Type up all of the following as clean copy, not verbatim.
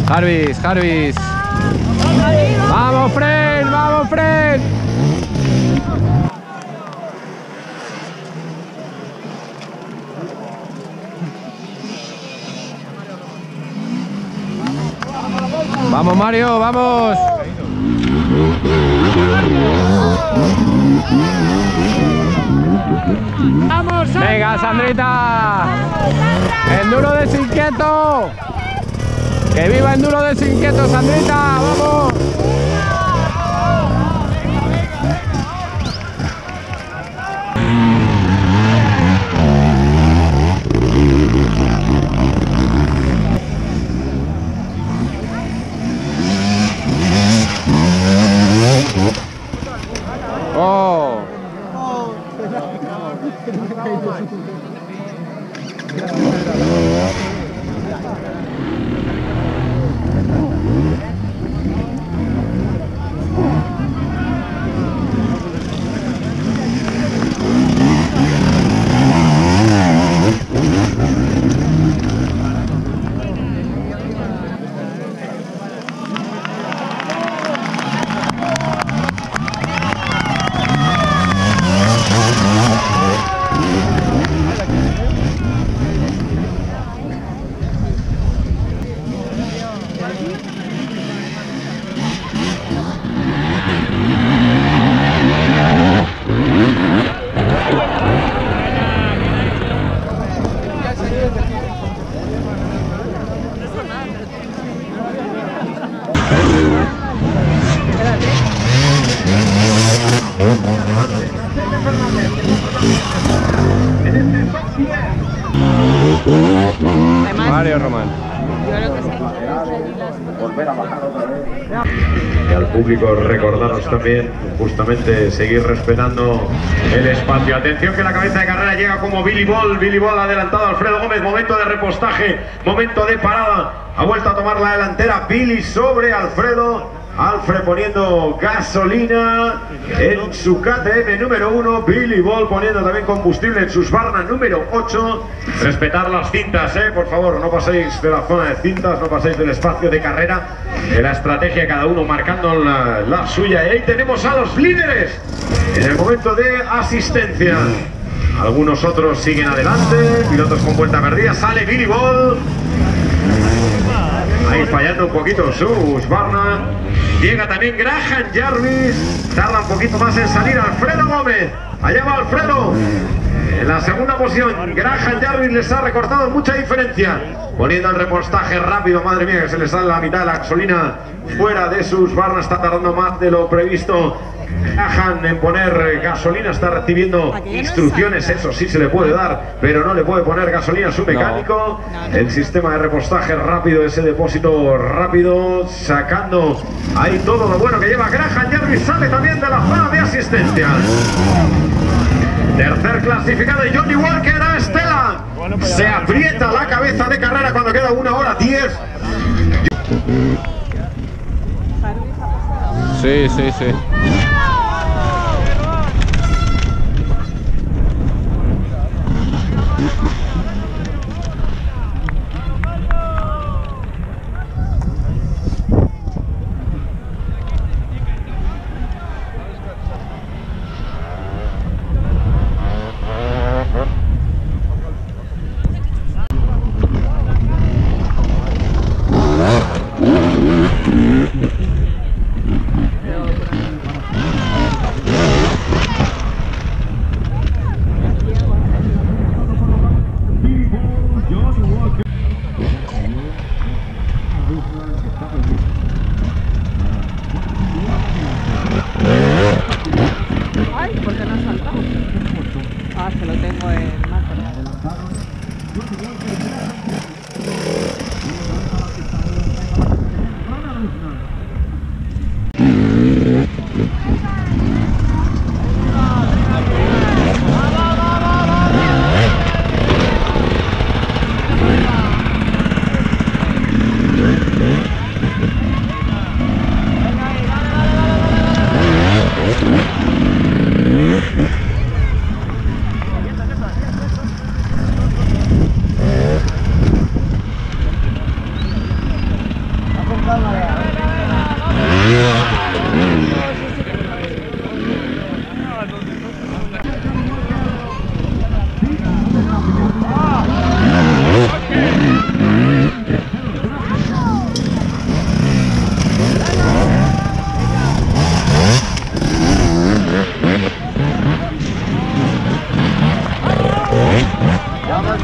Jarvis, Jarvis. ¡Vamos, Fred! ¡Vamos, Fred! ¡Vamos, Mario! ¡Vamos! ¡Vamos, Sandra! ¡Venga, Sandrita! ¡Enduro desinquieto! ¡Que viva Enduro desinquieto, Sandrita! ¡Vamos! ¡Oh! Mario Román. Y al público recordaros también justamente seguir respetando el espacio. Atención que la cabeza de carrera llega como Billy Ball adelantado a Alfredo Gómez, momento de repostaje, momento de parada, ha vuelto a tomar la delantera Billy sobre Alfredo. Alfred poniendo gasolina en su KTM número 1, Billy Ball poniendo también combustible en sus barnas número 8. Respetar las cintas, por favor, no paséis de la zona de cintas, no paséis del espacio de carrera, de la estrategia de cada uno marcando la suya. Y ahí tenemos a los líderes en el momento de asistencia. Algunos otros siguen adelante, pilotos con vuelta perdida, sale Billy Ball. Ahí fallando un poquito sus barnas. Llega también Graham Jarvis. Tarda un poquito más en salir Alfredo Gómez. Allá va Alfredo. En la segunda posición, Graham Jarvis les ha recortado mucha diferencia. Poniendo el repostaje rápido, madre mía, que se les sale la mitad de la gasolina fuera de sus barras. Está tardando más de lo previsto. Graham en poner gasolina, está recibiendo instrucciones, eso sí se le puede dar, pero no le puede poner gasolina a su mecánico. El sistema de repostaje rápido, ese depósito rápido, sacando ahí todo lo bueno que lleva Graham Jarvis. Sale también de la zona de asistencia. Tercer clasificado de Johnny Walker a Estela. Se aprieta la cabeza de carrera cuando queda 1:10. Sí, sí, sí.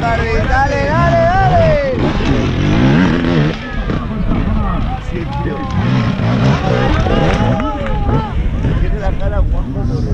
Darwin, dale, dale, dale. Tiene la cara guapa.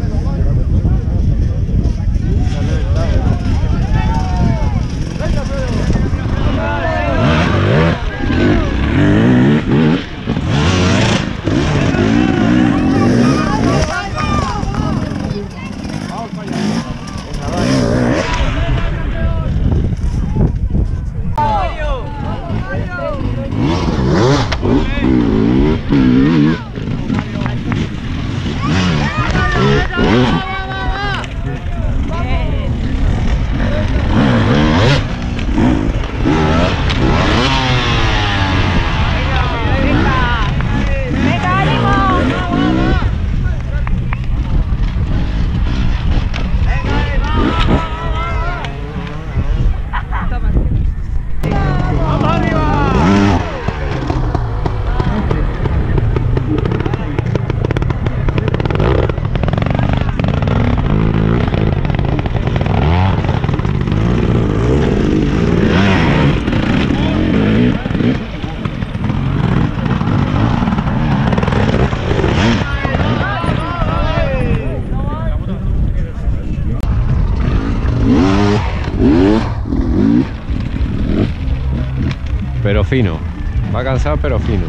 Pero fino. Va cansado, pero fino.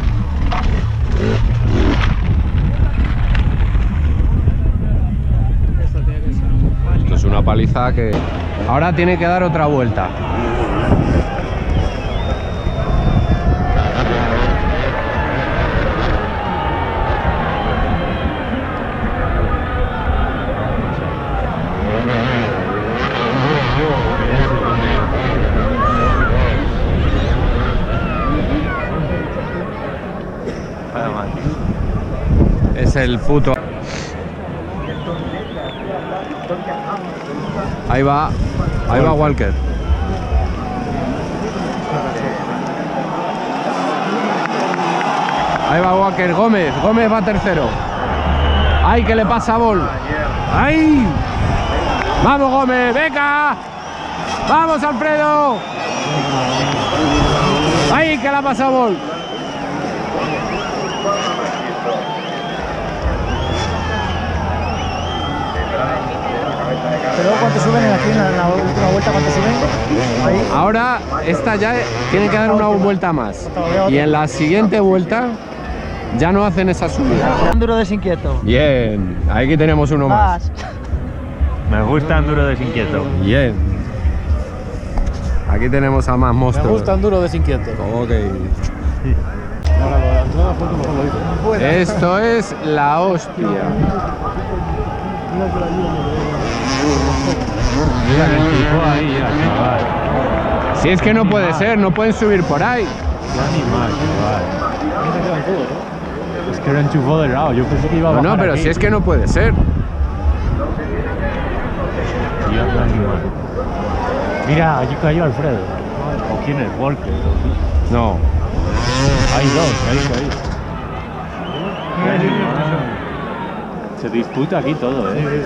Esto es una paliza que... Ahora tiene que dar otra vuelta. Es el puto. Ahí va Walker. Ahí va Walker. Gómez va tercero. ¡Ay, que le pasa a Bol! ¡Ay! ¡Vamos, Gómez! ¡Venga! ¡Vamos, Alfredo! ¡Ay, que le pasa a Bol! Pero ¿cuánto suben aquí en la última vuelta? ¿Cuánto suben? Ahí. Ahora esta ya tiene que dar una vuelta más. Y en la siguiente vuelta ya no hacen esa subida. Enduro desinquieto. Bien, aquí tenemos uno más. Me gusta Enduro desinquieto. Bien. Aquí tenemos a más monstruos. Me gusta Enduro desinquieto. ¿Cómo que? Esto es la hostia. Mira que tipo ahí ya, chaval. Si es que no puede ser, no pueden subir por ahí. Qué animal, chaval. Es que lo enchufó de lado, yo pensé que iba a bajar. No, pero aquí. si es que no puede ser. Dios, qué animal. Mira, allí cayó Alfredo. ¿O quién es? Walker. No. Hay dos, ahí. Se disputa aquí todo, ¿eh?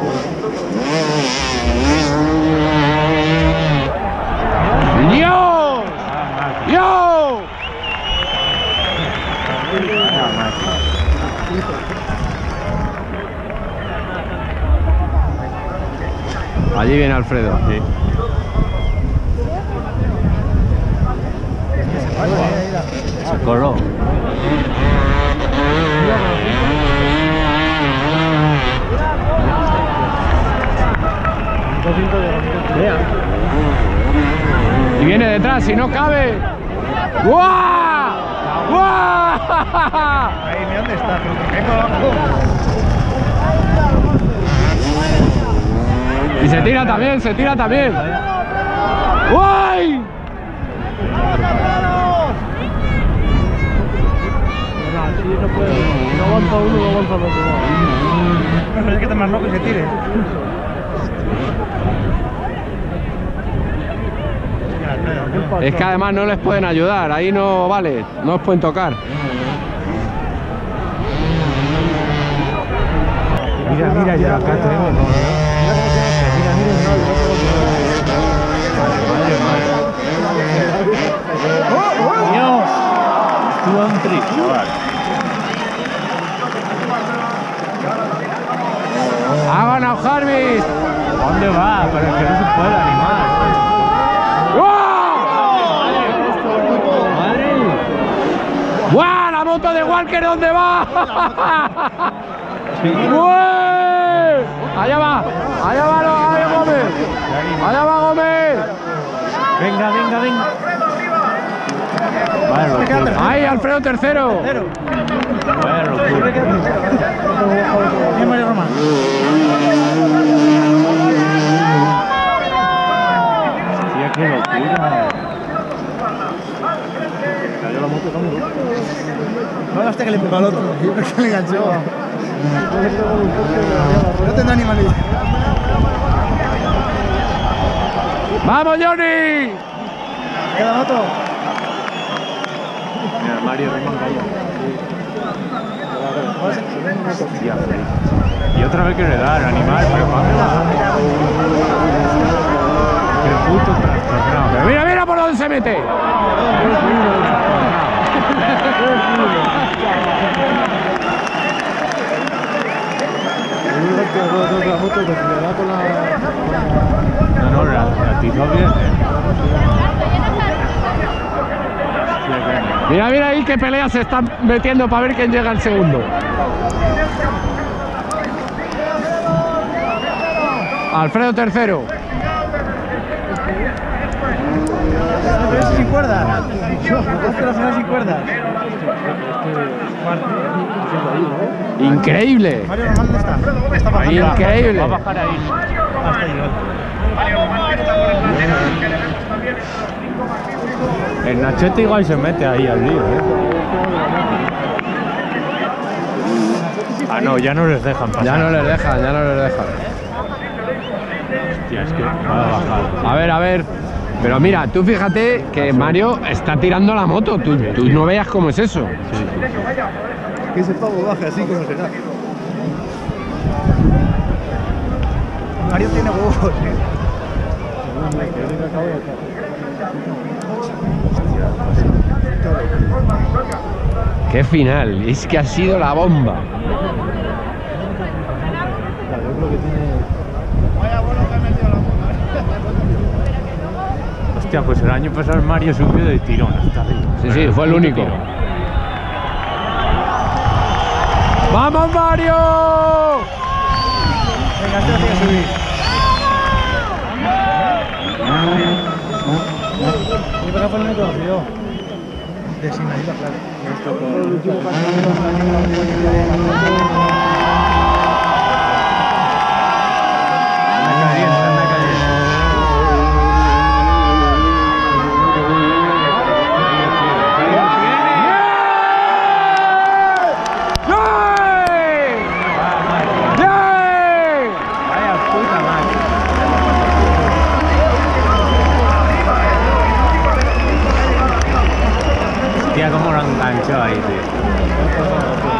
¡Dios! ¡Dios! Allí viene Alfredo. Sí. Se coló. Y viene detrás, si no cabe. ¡Guau! ¡Guau! Ahí, mira dónde está. Y se tira también. ¡Guay! No aguanta uno, no aguanta el otro. No, es que está más loco y se tire. Es que además no les pueden ayudar, ahí no vale, no os pueden tocar. Mira, ya acá tenemos. Mira, dónde va, pero es que no se puede animar. ¡Guau! ¡La moto de Walker dónde va! ¡Ué! Allá va Gómez. Allá va Gómez. Venga. Vale, locura. ¡Ay, Alfredo tercero! Vaya locura. Bien, Mario Román. Hostia, qué locura. Cayó la moto, ¿cómo? No, hasta que le pegó al otro. Yo creo que le enganchó. No tendrá ni malilla. ¡Vamos, Johnny! Queda moto. Mira, Mario Román cayó. Hostia, y otra vez quiere dar, animal, pero ¿dónde va? Qué puto trastornado. Pero mira por dónde se mete. No, la tiró bien. Mira ahí qué pelea se están metiendo para ver quién llega al segundo. Alfredo tercero. Sin cuerdas. La final sin cuerdas. Increíble. Mario Román, ¿dónde está? Está bajando. Increíble. Va a bajar ahí. Hasta ahí, El Nachete igual se mete ahí al lío, ¿eh? Ah, no, ya no les dejan pasar. Ya no les dejan. Hostia, es que va a bajar. A ver. Pero mira, tú fíjate que Mario está tirando la moto. Tú no veas cómo es eso. Que ese pavo baja así como será. Mario tiene huevos. Qué final. Es que ha sido la bomba. Hostia, pues el año pasado el Mario subió de tirón hasta arriba. Sí, fue el único. ¡Vamos, Mario! Venga, este lo tiene que subir. ¿Y por qué fue el único que subió? De sin ayuda, claro. Hostia, cómo lo han enganchado ahí, tío.